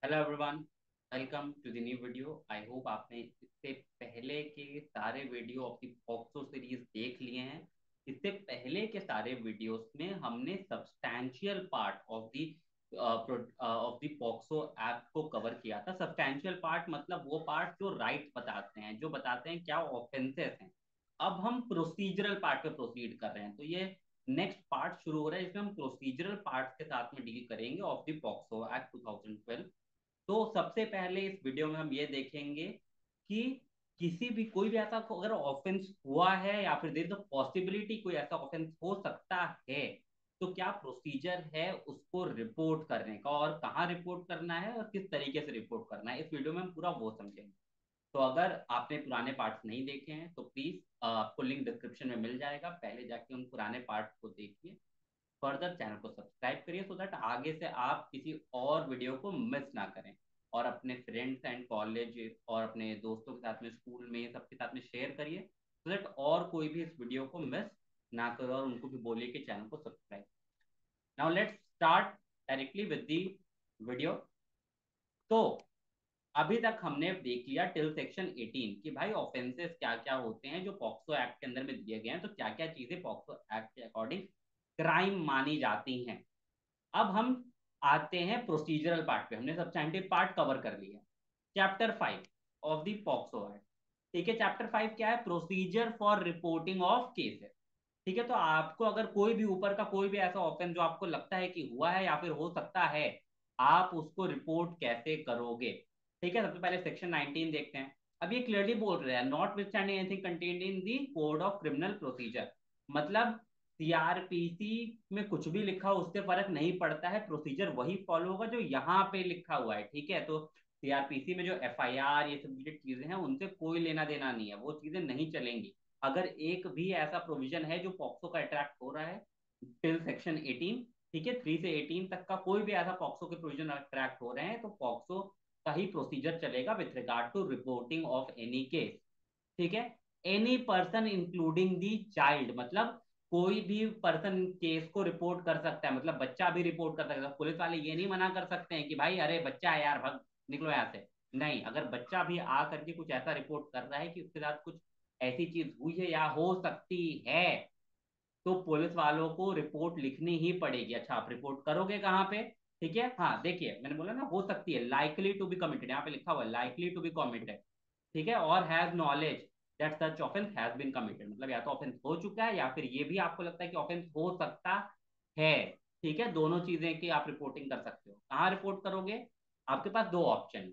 Hello everyone, welcome to the new video. I hope आपने इससे पहले के सारे video of the POCSO series देख लिए हैं। इससे पहले के सारे वीडियोस में हमने substantial part of the POCSO act को कवर किया था। सब्सटैंशियल पार्ट मतलब वो पार्ट जो राइट बताते हैं, जो बताते हैं क्या ऑफेंसेस हैं। अब हम प्रोसीजरल पार्ट पे प्रोसीड कर रहे हैं, तो ये नेक्स्ट पार्ट शुरू हो रहा है, इसमें हम प्रोसीजरल पार्ट के साथ में डील करेंगे ऑफ द पॉक्सो एक्ट 2012। तो सबसे पहले इस वीडियो में हम ये देखेंगे कि किसी भी कोई भी ऐसा अगर ऑफेंस हुआ है या फिर देयर इज पॉसिबिलिटी कोई ऐसा ऑफेंस हो सकता है, तो क्या प्रोसीजर है उसको रिपोर्ट करने का, और कहाँ रिपोर्ट करना है और किस तरीके से रिपोर्ट करना है। इस वीडियो में हम पूरा वो समझेंगे। तो अगर आपने पुराने पार्ट्स नहीं देखे हैं तो प्लीज आपको लिंक डिस्क्रिप्शन में मिल जाएगा, पहले जाके उन पुराने पार्ट्स को देखिए। फर्दर चैनल को सब्सक्राइब करिए सो दैट आगे से आप किसी और वीडियो को मिस ना करें, और अपने फ्रेंड्स एंड कॉलेज और अपने दोस्तों के साथ में, स्कूल में, सबके साथ में शेयर करिए सो दैट और कोई भी इस वीडियो को मिस ना करे, और उनको भी बोलिए कि चैनल को subscribe. Now let's start directly with the video. तो अभी तक हमने देख लिया टिल सेक्शन 18 कि भाई ऑफेंसेस क्या क्या होते हैं जो पॉक्सो एक्ट के अंदर में दिए गए हैं, तो क्या क्या चीजें पॉक्सो एक्ट के अकॉर्डिंग क्राइम मानी जाती हैं। अब हम आते हैं प्रोसीजरल पार्ट पे। हमने सब्सटैंटिव पार्ट कवर कर लिया। Chapter 5 of the POCSO act. ठीक है, चैप्टर 5 क्या है? Procedure for reporting of cases. ठीक है, तो आपको अगर कोई भी ऊपर का कोई भी ऐसा ऑफेंस जो आपको लगता है कि हुआ है या फिर हो सकता है, आप उसको रिपोर्ट कैसे करोगे। ठीक है, सबसे पहले सेक्शन 19 देखते हैं। अब ये क्लियरली बोल रहे हैं, notwithstanding anything contained in the code of criminal procedure. मतलब सीआरपीसी में कुछ भी लिखा हो उससे फर्क नहीं पड़ता है, प्रोसीजर वही फॉलो होगा जो यहाँ पे लिखा हुआ है। ठीक है, तो सीआरपीसी में जो एफआईआर ये सब चीजें हैं उनसे कोई लेना देना नहीं है, वो चीजें नहीं चलेंगी। अगर एक भी ऐसा प्रोविजन है जो पॉक्सो का अट्रैक्ट हो रहा है टिल सेक्शन 18, ठीक है, 3 से 18 तक का कोई भी ऐसा पॉक्सो के प्रोविजन अट्रैक्ट हो रहे हैं, तो पॉक्सो का ही प्रोसीजर चलेगा with regard to reporting of any case. ठीक है, any person including the child, मतलब कोई भी पर्सन केस को रिपोर्ट कर सकता है, मतलब बच्चा भी रिपोर्ट कर सकता है। पुलिस वाले ये नहीं मना कर सकते हैं कि भाई अरे बच्चा है यार, भाग निकलो यहाँ से। नहीं, अगर बच्चा भी आ करके कुछ ऐसा रिपोर्ट कर रहा है कि उसके साथ कुछ ऐसी चीज हुई है या हो सकती है, तो पुलिस वालों को रिपोर्ट लिखनी ही पड़ेगी। अच्छा, आप रिपोर्ट करोगे कहाँ पे? ठीक है, हाँ देखिए मैंने बोला ना हो सकती है, लाइकली टू बी कमिटेड, यहाँ पे लिखा हुआ है लाइकली टू बी कमिटेड। ठीक है, और has knowledge that such offence has been committed, मतलब या तो ऑफेंस हो चुका है या फिर ये भी आपको लगता है कि ऑफेंस हो सकता है। ठीक है, दोनों चीजें की आप रिपोर्टिंग कर सकते हो। कहाँ रिपोर्ट करोगे? आपके पास दो ऑप्शन,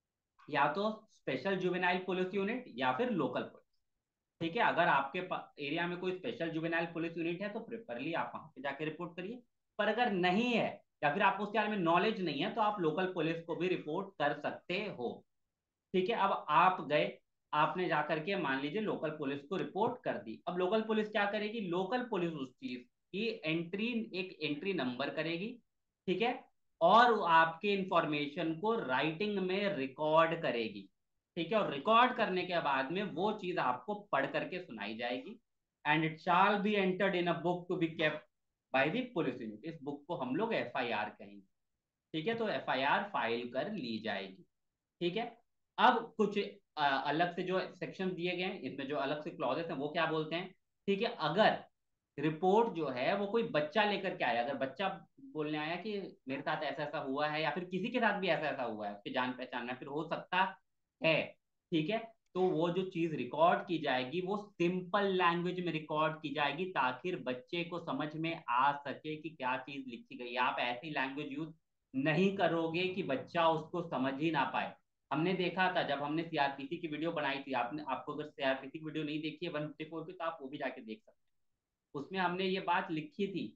या तो स्पेशल जुवेनाइल पुलिस यूनिट या फिर लोकल पुलिस। ठीक है, अगर आपके एरिया में कोई स्पेशल जुवेनाइल पुलिस यूनिट है तो प्रेफरली आप वहां पे जाके रिपोर्ट करिए। पर अगर नहीं है या फिर आपको उसके बारे में नॉलेज नहीं है, तो आप लोकल पुलिस को भी रिपोर्ट कर सकते हो। ठीक है, अब आप गए, आपने जाकर के मान लीजिए लोकल पुलिस को रिपोर्ट कर दी। अब लोकल पुलिस क्या करेगी? लोकल पुलिस उस चीज की एंट्री, एक एंट्री नंबर करेगी। ठीक है, और आपके इंफॉर्मेशन को राइटिंग में रिकॉर्ड करेगी। ठीक है, और रिकॉर्ड करने के बाद में वो चीज आपको पढ़ करके सुनाई जाएगी। And it shall be entered in a book to be kept by the police unit. इस बुक को हम लोग एफआईआर कहेंगे। ठीक है, तो एफआईआर फाइल कर ली जाएगी। ठीक है, अब कुछ अलग से जो सेक्शन दिए गए हैं, इसमें जो अलग से क्लॉजेस हैं वो क्या बोलते हैं? ठीक है, अगर रिपोर्ट जो है वो कोई बच्चा लेकर के आया, अगर बच्चा बोलने आया कि मेरे साथ ऐसा ऐसा हुआ है या फिर किसी के साथ भी ऐसा ऐसा हुआ है, उसके जान पहचान में फिर हो सकता है। ठीक है, तो वो जो चीज रिकॉर्ड की जाएगी वो सिंपल लैंग्वेज में रिकॉर्ड की जाएगी, ताकि बच्चे को समझ में आ सके कि क्या चीज लिखी गई है। आप ऐसी लैंग्वेज यूज नहीं करोगे कि बच्चा उसको समझ ही ना पाए। हमने देखा था जब हमने सीआरपीसी की वीडियो बनाई थी, आपने आपको अगर सीआरपीसी की वीडियो नहीं देखी है 154 की, तो आप वो भी जाके देख सकते हैं। उसमें हमने ये बात लिखी थी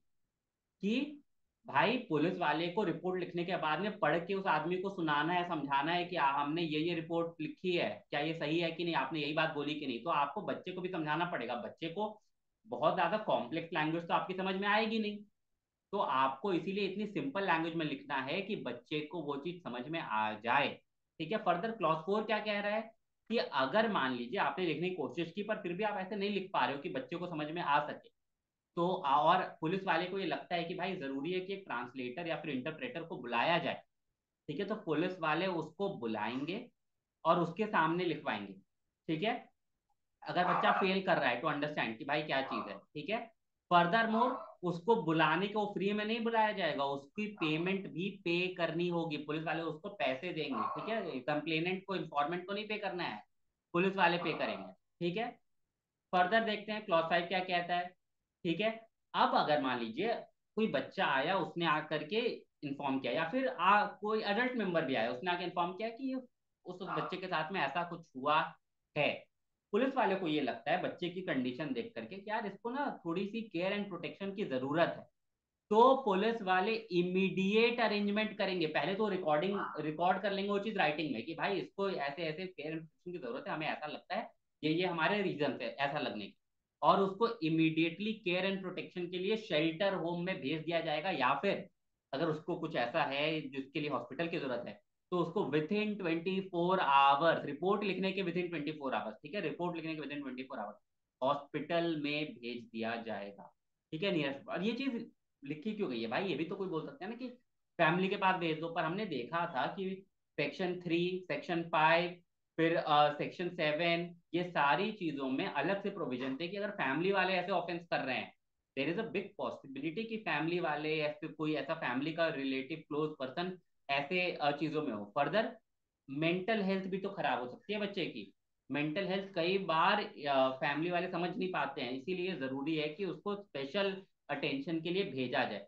कि भाई पुलिस वाले को रिपोर्ट लिखने के बाद में पढ़ के उस आदमी को सुनाना है, समझाना है कि हमने ये रिपोर्ट लिखी है, क्या ये सही है कि नहीं, आपने यही बात बोली कि नहीं। तो आपको बच्चे को भी समझाना पड़ेगा। बच्चे को बहुत ज्यादा कॉम्प्लेक्स लैंग्वेज तो आपकी समझ में आएगी नहीं, तो आपको इसीलिए इतनी सिंपल लैंग्वेज में लिखना है कि बच्चे को वो चीज समझ में आ जाए। ठीक है, फर्दर क्लॉज 4 क्या कह रहा है कि अगर मान लीजिए आपने लिखने की कोशिश की पर फिर भी आप ऐसे नहीं लिख पा रहे हो कि बच्चे को समझ में आ सके, तो और पुलिस वाले को ये लगता है कि भाई जरूरी है कि एक ट्रांसलेटर या फिर इंटरप्रेटर को बुलाया जाए। ठीक है, तो पुलिस वाले उसको बुलाएंगे और उसके सामने लिखवाएंगे। ठीक है, अगर बच्चा फेल कर रहा है टू अंडरस्टैंड कि भाई क्या चीज है। ठीक है, फर्दर मोर उसको बुलाने को फ्री में नहीं बुलाया जाएगा, उसकी पेमेंट भी पे करनी होगी, पुलिस वाले उसको पैसे देंगे। ठीक है, कंप्लेनेंट को, इन्फॉर्मेंट को नहीं पे करना है, पुलिस वाले पे करेंगे। ठीक है, फर्दर देखते हैं क्लॉज 5 क्या कहता है। ठीक है, अब अगर मान लीजिए कोई बच्चा आया, उसने आकर के इन्फॉर्म किया, या फिर कोई अडल्ट मेंबर भी आया, उसने आके इन्फॉर्म किया कि उस बच्चे के साथ में ऐसा कुछ हुआ है। पुलिस वाले को ये लगता है बच्चे की कंडीशन देख करके कि यार इसको ना थोड़ी सी केयर एंड प्रोटेक्शन की जरूरत है, तो पुलिस वाले इमीडिएट अरेंजमेंट करेंगे। पहले तो रिकॉर्ड कर लेंगे वो चीज राइटिंग में कि भाई इसको ऐसे ऐसे केयर एंड प्रोटेक्शन की जरूरत है, हमें ऐसा लगता है, ये हमारे रीजन है ऐसा लगने के। और उसको इमीडिएटली केयर एंड प्रोटेक्शन के लिए शेल्टर होम में भेज दिया जाएगा, या फिर अगर उसको कुछ ऐसा है जिसके लिए हॉस्पिटल की जरूरत है, तो उसको विद इन 24 आवर्स, रिपोर्ट लिखने के विद इन 24 आवर्स, ठीक है, रिपोर्ट लिखने के विद इन 24 आवर्स हॉस्पिटल में भेज दिया जाएगा। ठीक है, नियरेस्ट। और ये चीज लिखी क्यों गई है भाई, ये भी तो कोई बोल सकता है ना कि फैमिली के पास भेज दो, पर हमने देखा था कि सेक्शन 3, सेक्शन 5, फिर सेक्शन 7, ये सारी चीजों में अलग से प्रोविजन थे कि अगर फैमिली वाले ऐसे ऑफेंस कर रहे हैं, there is a big possibility कि फैमिली वाले या फिर कोई ऐसा फैमिली का रिलेटिव क्लोज पर्सन ऐसे चीजों में हो। फर्दर मेंटल हेल्थ भी तो खराब हो सकती है बच्चे की। मेंटल हेल्थ कई बार फैमिली वाले समझ नहीं पाते हैं, इसीलिए जरूरी है कि उसको स्पेशल अटेंशन के लिए भेजा जाए।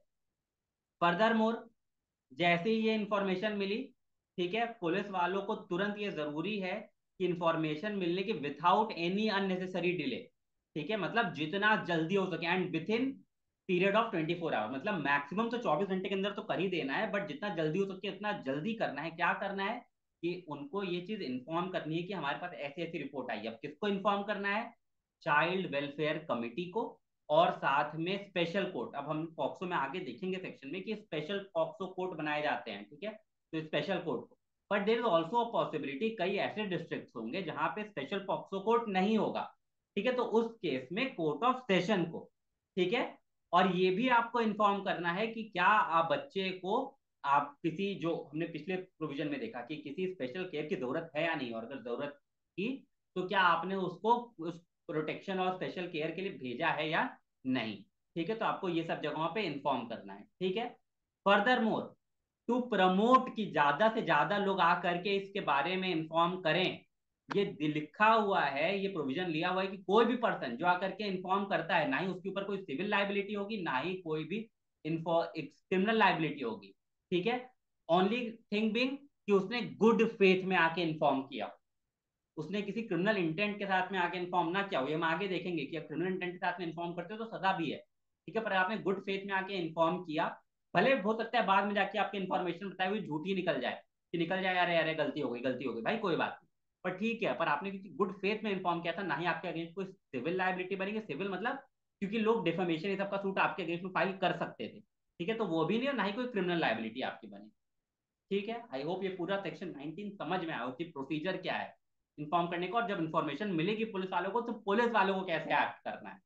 फर्दर मोर, जैसे ही ये इंफॉर्मेशन मिली, ठीक है, पुलिस वालों को तुरंत ये जरूरी है कि इंफॉर्मेशन मिलने की विथआउट एनी अननेसेसरी डिले। ठीक है, मतलब जितना जल्दी हो सके and within period of 24 hour, मतलब मैक्सिमम तो 24 घंटे के अंदर तो कर ही देना है, बट जितना जल्दी हो सके उतना जल्दी करना है। क्या करना है कि उनको ये चीज इन्फॉर्म करनी है कि हमारे पास ऐसी ऐसी रिपोर्ट आई है। अब किसको इन्फॉर्म करना है? चाइल्ड वेलफेयर कमिटी को, और साथ में स्पेशल कोर्ट। अब हम पॉक्सो में आगे देखेंगे सेक्शन में कि स्पेशल पॉक्सो कोर्ट बनाए जाते हैं। ठीक है, तो स्पेशल कोर्ट को, but there is also a possibility कई ऐसे डिस्ट्रिक्ट होंगे जहां पे स्पेशल पॉक्सो कोर्ट नहीं होगा। ठीक है, तो उस केस में कोर्ट ऑफ सेशन को। ठीक है, और ये भी आपको इन्फॉर्म करना है कि क्या आप बच्चे को, आप किसी, जो हमने पिछले प्रोविजन में देखा कि किसी स्पेशल केयर की जरूरत है या नहीं, और अगर जरूरत की तो क्या आपने उसको उस प्रोटेक्शन और स्पेशल केयर के लिए भेजा है या नहीं। ठीक है, तो आपको ये सब जगहों पे इन्फॉर्म करना है। ठीक है, फर्दर मोर, टू प्रमोट कि ज्यादा से ज्यादा लोग आकर के इसके बारे में इन्फॉर्म करें, ये लिखा हुआ है, ये प्रोविजन लिया हुआ है कि कोई भी पर्सन जो आकर के इन्फॉर्म करता है, ना ही उसके ऊपर कोई सिविल लाइबिलिटी होगी, ना ही कोई भी इन्फॉ क्रिमिनल लाइबिलिटी होगी। ठीक है, ओनली थिंग बिंग कि उसने गुड फेथ में आके इन्फॉर्म किया, उसने किसी क्रिमिनल इंटेंट के साथ में आके इन्फॉर्म ना किया हो। ये हम आगे देखेंगे कि क्रिमिनल इंटेंट के साथ में इन्फॉर्म करते हो तो सजा भी है। ठीक है, पर आपने गुड फेथ में आके इन्फॉर्म किया, भले हो सकता है बाद में जाके आपकी इन्फॉर्मेशन बताई हुई झूठी निकल जाए, कि निकल जाए अरे अरे गलती हो गई, गलती हो गई, भाई कोई बात नहीं, पर ठीक है, पर आपने किसी गुड फेथ में इन्फॉर्म किया था, ना ही आपके अगेंस्ट कोई सिविल लाइबिलिटी बनेगी। सिविल मतलब क्योंकि लोग डिफेमेशन ये सबका सूट आपके अगेंस्ट में फाइल कर सकते थे। ठीक है, तो वो भी नहीं, और ना ही कोई क्रिमिनल लाइबिलिटी आपकी बनी। ठीक है, आई होप ये पूरा सेक्शन 19 समझ में आया, उसकी प्रोसीजर क्या है इन्फॉर्म करने को, और जब इन्फॉर्मेशन मिलेगी पुलिस वालों को तो पुलिस वालों को कैसे एक्ट करना है।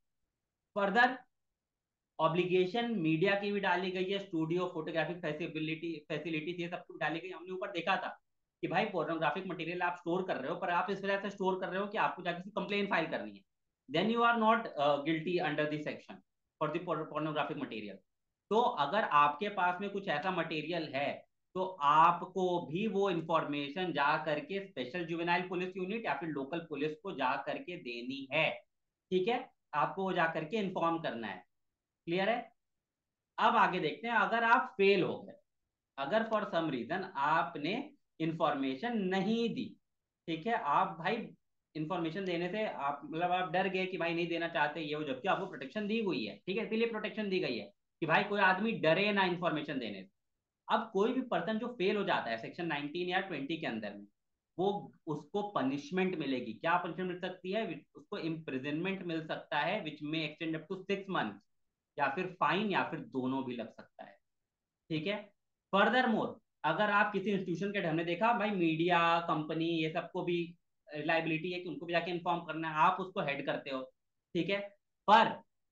फर्दर ऑब्लिगेशन मीडिया की भी डाली गई है, स्टूडियो फोटोग्राफिक फैसिलिटीज ये सब कुछ डाली गई। हमने ऊपर देखा था कि भाई पोर्नोग्राफिक मटेरियल आप स्टोर कर रहे हो, पर आप इस वजह से स्टोर कर रहे हो कि आपको जाके कंप्लेन फाइल करनी है, then you are not guilty under this section for the pornographic material. तो अगर आपके पास में कुछ ऐसा मटेरियल है, तो आपको भी वो इंफॉर्मेशन जा करके स्पेशल जुवेनाइल पुलिस यूनिट या फिर लोकल पुलिस को जा करके देनी है। ठीक है, आपको वो जा करके इन्फॉर्म करना है। क्लियर है? अब आगे देखते हैं, अगर आप फेल हो गए, अगर फॉर सम रीजन आपने इंफॉर्मेशन नहीं दी, ठीक है, आप भाई इंफॉर्मेशन देने से आप, मतलब आप डर गए कि भाई नहीं देना चाहते ये वो, जबकि आपको प्रोटेक्शन दी हुई है। ठीक है, इसीलिए प्रोटेक्शन दी गई है कि भाई कोई आदमी डरे ना इंफॉर्मेशन देने से। अब कोई भी पर्सन जो फेल हो जाता है सेक्शन 19 या 20 के अंदर में, वो, उसको पनिशमेंट मिलेगी। क्या पनिशमेंट मिल सकती है? उसको इम्प्रिजनमेंट मिल सकता है, विच में एक्सटेंड अप टू 6 मंथ, या फिर फाइन, या फिर दोनों भी लग सकता है। ठीक है, फर्दर मोर, अगर आप किसी इंस्टीट्यूशन के, हमने देखा भाई मीडिया कंपनी ये सबको भी लाइबिलिटी है कि उनको भी जाके इन्फॉर्म करना है, आप उसको हेड करते हो। ठीक है, पर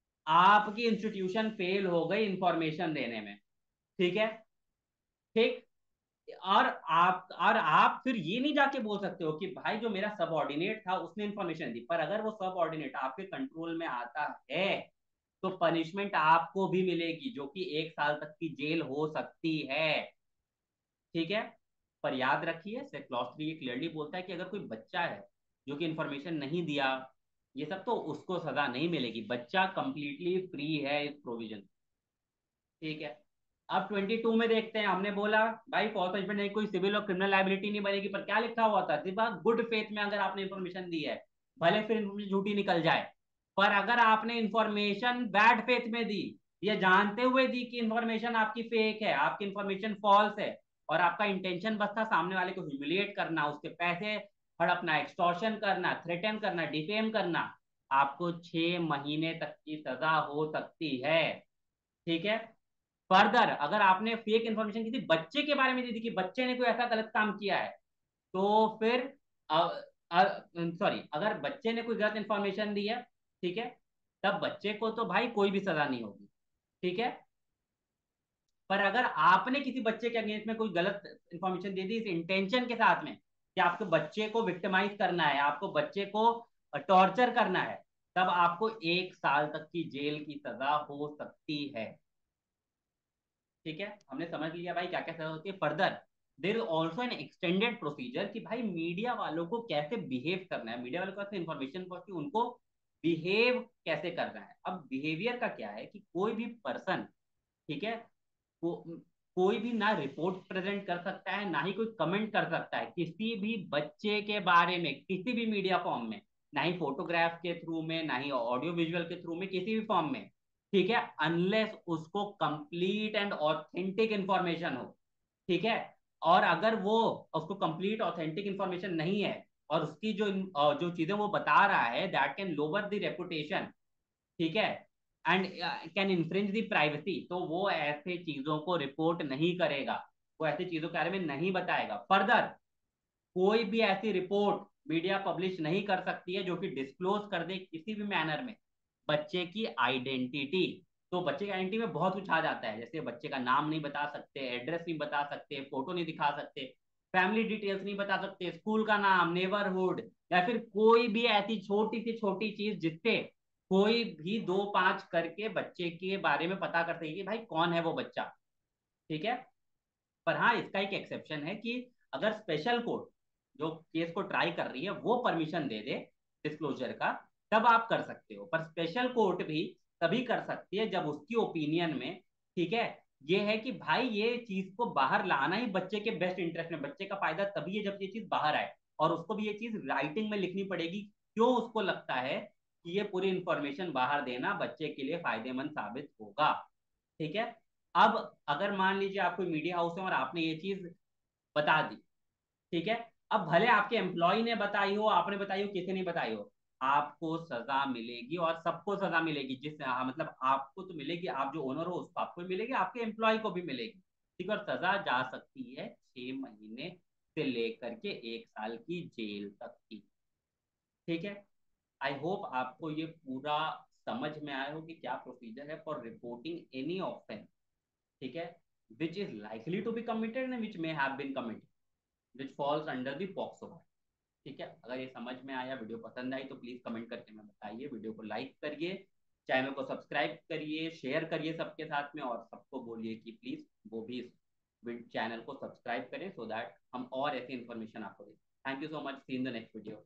आपकी इंस्टीट्यूशन फेल हो गई इंफॉर्मेशन देने में। ठीक है, ठीक, और आप फिर ये नहीं जाके बोल सकते हो कि भाई जो मेरा सबऑर्डिनेट था उसने इंफॉर्मेशन दी, पर अगर वो सबऑर्डिनेट आपके कंट्रोल में आता है तो पनिशमेंट आपको भी मिलेगी, जो कि 1 साल तक की जेल हो सकती है। ठीक है। पर याद रखिए से क्लॉज 3 ये क्लियरली बोलता है कि अगर कोई बच्चा है जो कि इंफॉर्मेशन नहीं दिया ये सब, तो उसको सजा नहीं मिलेगी, बच्चा कंप्लीटली फ्री है इस प्रोविजन। ठीक है। अब 22 में देखते हैं, हमने बोला भाई फॉल्स पनिशमेंट नहीं, कोई सिविल और क्रिमिनल लाइबिलिटी नहीं बनेगी, पर क्या लिखा हुआ था, सिर्फ गुड फेथ में अगर आपने इंफॉर्मेशन दी है, भले फिर इन्फॉर्मेशन झूठी निकल जाए, पर अगर आपने इंफॉर्मेशन बैड फेथ में दी, ये जानते हुए दी कि इंफॉर्मेशन आपकी फेक है, आपकी इंफॉर्मेशन फॉल्स है, और आपका इंटेंशन बस था सामने वाले को ह्यूमिलिएट करना, उसके पैसे हड़पना, एक्सटॉर्शन करना, थ्रेटन करना, डिफेम करना, आपको 6 महीने तक की सजा हो सकती है। ठीक है। फर्दर अगर आपने फेक इंफॉर्मेशन किसी बच्चे के बारे में दे दी कि बच्चे ने कोई ऐसा गलत काम किया है, तो फिर सॉरी, अगर बच्चे ने कोई गलत इंफॉर्मेशन दी है, ठीक है, तब बच्चे को तो भाई कोई भी सजा नहीं होगी। ठीक है। पर अगर आपने किसी बच्चे के अगेंस्ट में कोई गलत इंफॉर्मेशन दे दी इस इंटेंशन के साथ में कि आपके बच्चे को विक्टिमाइज करना है, आपको बच्चे को टॉर्चर करना है, तब आपको 1 साल तक की जेल की सजा हो सकती है। ठीक है। हमने समझ लिया भाई क्या क्या सजा होती है। Further there is also an extended procedure कि भाई मीडिया वालों को कैसे बिहेव करना है, मीडिया वालों को कैसे इन्फॉर्मेशन पहुंची, उनको बिहेव कैसे करना है। अब बिहेवियर का क्या है कि कोई भी पर्सन, ठीक है, को, कोई भी ना रिपोर्ट प्रेजेंट कर सकता है, ना ही कोई कमेंट कर सकता है किसी भी बच्चे के बारे में किसी भी मीडिया फॉर्म में, ना ही फोटोग्राफ के थ्रू में, ना ही ऑडियो विजुअल के थ्रू में, किसी भी फॉर्म में। ठीक है। अनलेस उसको कंप्लीट एंड ऑथेंटिक इंफॉर्मेशन हो। ठीक है। और अगर वो उसको कंप्लीट ऑथेंटिक इंफॉर्मेशन नहीं है, और उसकी जो जो चीजें वो बता रहा है that can lower the reputation, ठीक है, and can infringe the privacy, तो वो ऐसे चीजों को रिपोर्ट नहीं करेगा, वो ऐसी चीजों के बारे में नहीं बताएगा। फर्दर कोई भी ऐसी रिपोर्ट मीडिया पब्लिश नहीं कर सकती है जो कि डिस्क्लोज कर दे किसी भी मैनर में बच्चे की आइडेंटिटी। तो बच्चे की आइडेंटिटी में बहुत कुछ आ जाता है, जैसे बच्चे का नाम नहीं बता सकते, एड्रेस नहीं बता सकते, फोटो नहीं दिखा सकते, फैमिली डिटेल्स नहीं बता सकते, स्कूल का नाम, नेबरहुड, या फिर कोई भी ऐसी छोटी सी छोटी चीज जिससे कोई भी 2-5 करके बच्चे के बारे में पता कर सके कि भाई कौन है वो बच्चा। ठीक है। पर हाँ, इसका एक एक्सेप्शन है कि अगर स्पेशल कोर्ट जो केस को ट्राई कर रही है वो परमिशन दे दे डिस्क्लोजर का, तब आप कर सकते हो। पर स्पेशल कोर्ट भी तभी कर सकती है जब उसकी ओपिनियन में, ठीक है, ये है कि भाई ये चीज को बाहर लाना ही बच्चे के बेस्ट इंटरेस्ट में, बच्चे का फायदा तभी है जब ये चीज बाहर आए, और उसको भी ये चीज राइटिंग में लिखनी पड़ेगी, क्यों उसको लगता है कि ये पूरी इंफॉर्मेशन बाहर देना बच्चे के लिए फायदेमंद साबित होगा। ठीक है। अब अगर मान लीजिए आप कोई मीडिया हाउस है और आपने ये चीज बता दी, ठीक है, अब भले आपके एम्प्लॉय ने बताई हो, आपने बताई हो, किसी ने बताई हो, आपको सजा मिलेगी, और सबको सजा मिलेगी, जिस मतलब आपको तो मिलेगी, आप जो ओनर हो उसको आपको भी मिलेगी, आपके एम्प्लॉय को भी मिलेगी। ठीक है। और सजा जा सकती है 6 महीने से लेकर के 1 साल की जेल तक की। ठीक है। आई होप आपको ये पूरा समझ में आया हो कि क्या प्रोसीजर है फॉर रिपोर्टिंग एनी ऑफेंस, ठीक है, which is likely to be committed and which may have been committed, which falls under the POCSO Act। ठीक है। अगर ये समझ में आया, वीडियो पसंद आई, तो प्लीज कमेंट करके हमें बताइए, वीडियो को लाइक करिए, चैनल को सब्सक्राइब करिए, शेयर करिए सबके साथ में, और सबको बोलिए कि प्लीज वो भी इस चैनल को सब्सक्राइब करें, सो दैट हम और ऐसी इन्फॉर्मेशन आपको दें। Thank you so much, see in the next video.